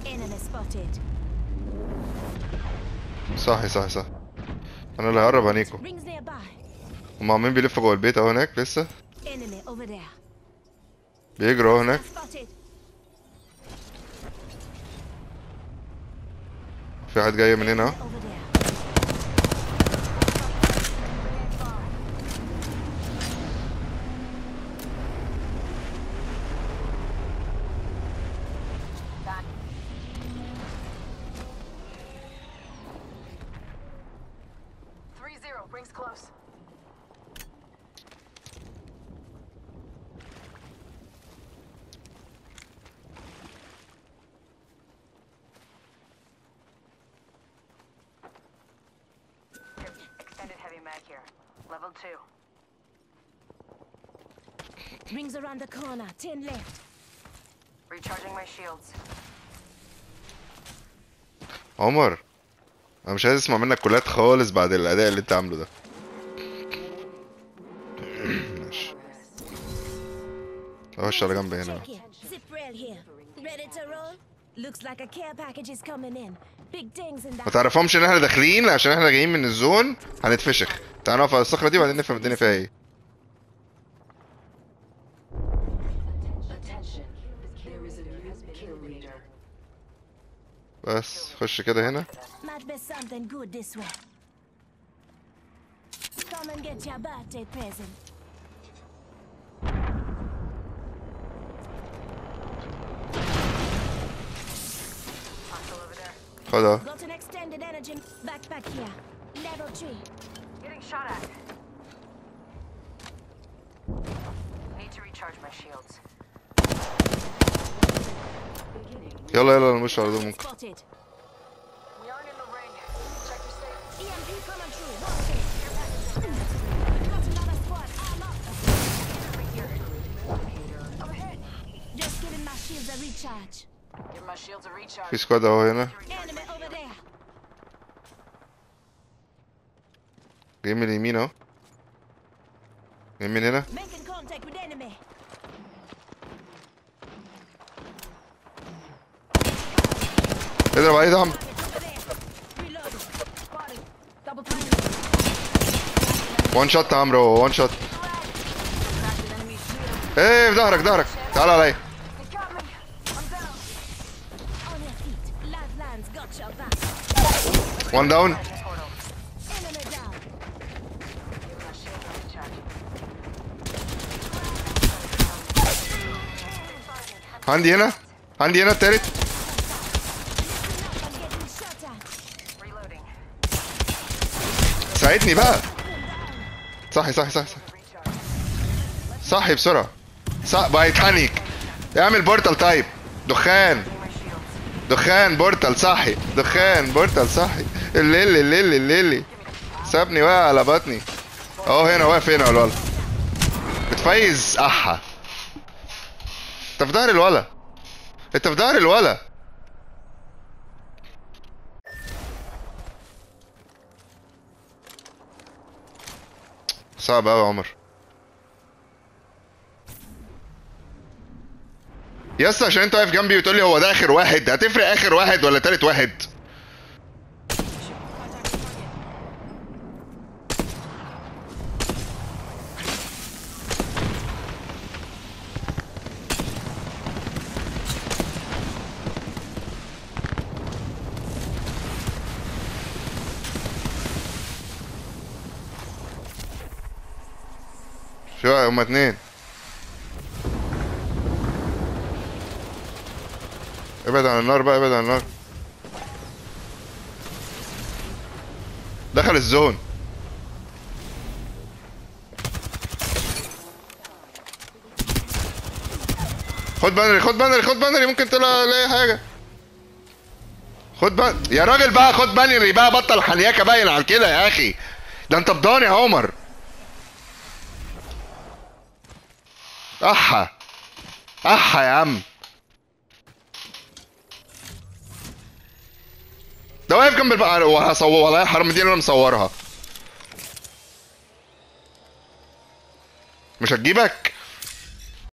صحي صحي صح. انا اللي هقرب هنيكو. هما عمالين بيلفوا جوه البيت اهو هناك لسه. بيجروا اهو هناك. في حد جاي من هنا اهو. Level 2. Rings around the corner. 10 left. Recharging my shields. عمر انا مش عايز اسمع منك كلات خالص بعد الاداء اللي انت عامله ده. ماشي. اخش على جنب هنا. ما تعرفهمش ان احنا داخلين عشان احنا جايين من الزون هنتفشخ. تعال نقف على الصخره دي وبعدين نفهم الدنيا فيها ايه. بس خش كده هنا. خدها. Getting shot at. Need to recharge my shields. يلا يلا نمشي على دول ممكن. We aren't in the ring. Check your state. EMP coming through. Watch it. Got another squad. I'm up. Overhead. Just giving my shields a recharge. Give my shields a recharge. في سكواد اهو هنا. Enemy over there. جاي من اليمين اهو. جاي من هنا. Making contact with enemy. اضرب عليه دعم. وان شوت عمرو وان شوت. ايه في ظهرك ظهرك. تعال عليا. وان داون. عندي هنا. عندي هنا التالت. ساعدني بقى. صحي صحي صحي صحي. صحي بسرعة. صح بيتحنك. اعمل بورتال تايب. دخان. دخان بورتال صحي. دخان بورتال صحي. الليلي الليلي الليلي. سابني بقى على بطني. اهو هنا واقف هنا الولد. بتفيز احا. انت في ظهر الولا. انت في ظهر الولا. صعب اوي يا عمر. يا اسطى عشان انت واقف جنبي وتقول لي هو ده اخر واحد، هتفرق اخر واحد ولا تالت واحد؟ شو هما اتنين. ابعد عن النار بقى ابعد عن النار. دخل الزون. خد بانري خد بانري خد بانري ممكن تلاقي حاجة. خد بانري يا راجل بقى. خد بانري بقى. بطل حنياكة باين على كده يا اخي. ده انت بضاني يا عمر. احا احا يا عم. ده واقف جنب البقرة وهصور والله حرام دي انا مصورها. مش هتجيبك.